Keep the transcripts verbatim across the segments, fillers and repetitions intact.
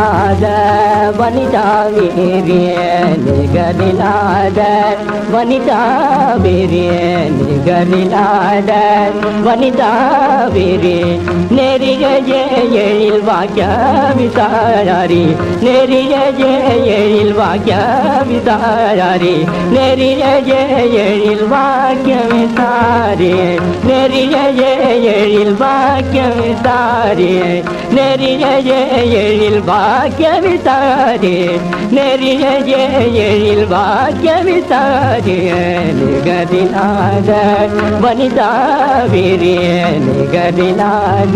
நிகரில்லாத வனிதா வீரிய நிகரில்லாத வனிதா வீரிய நிகரில்லாத வனிதா வீரிய நெறிய எழில் வாக்கிய விசாரி நெறிய எழில் வாக்கிய விசாரி நெறிய எழில் வாக்கிய விசாரி நெறிய எழில் வாக்கிய விசாரி நெறிய எழில் வாக்கிய விசாரி நெறிய எழில் வாக்கிய விசாரி நிகரில்லாத வனிதா வீரிய நிகரில்லாத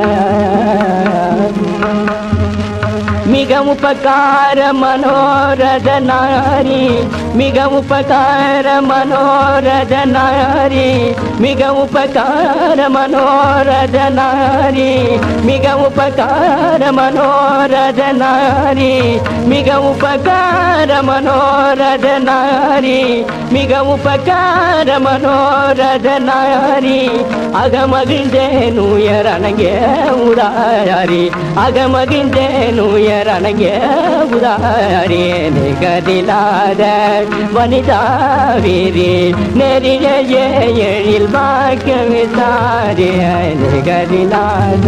மிக உபகார மனோரத நாரி மிக உபகார மனோரத நாரி மிக உபகார மனோரத நாரி மிக உபகார மனோரத நாரி மிக உபகார மனோரத நாரி மிக உபகார மனோரத நாரி அகமகிழ்ந்தேன் உயர் அணங்கே உதாரி அகமகிழ்ந்தேன் உயர் அணங்கே உதாரி நிகரில்லாத வனிதா வீரி நெறிய எழில் வாக்கிய விசாரி நிகரில்லாத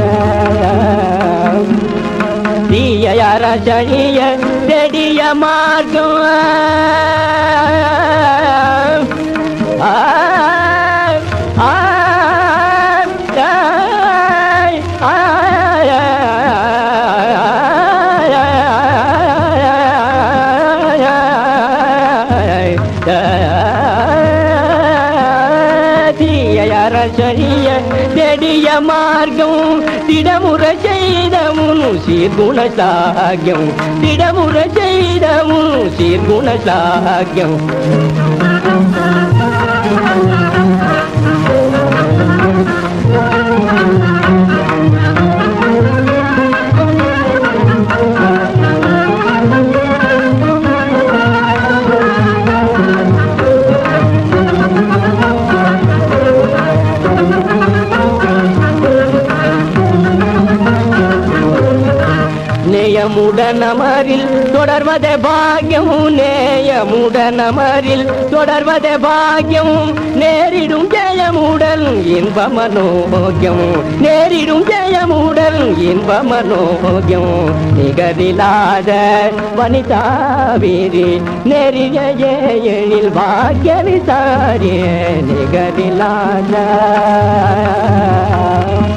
தீய அரசழிய செடிய மார்க்கம் ஆ தீயரசரிய செடிய மார்க்கம் திடமுற செய்த முனு சீர்குண சாக்கியம் திடமுற செய்த முனு சீர்குண சாக்கியம் நேயமுடனமரில் தொடர்வதே பாக்கியம் நேயமுடனமரில் தொடர்வதே பாக்கியம் நேரிடும் ஜெயமுடல் இன்ப மனோக்கியம் நேரிடும் ஜெயமுடல் இன்ப மனோக்கியம் நிகரில்லாத வனிதா வீரி நெறிய எழில் பாக்கிய விசாரி நிகரில்லாத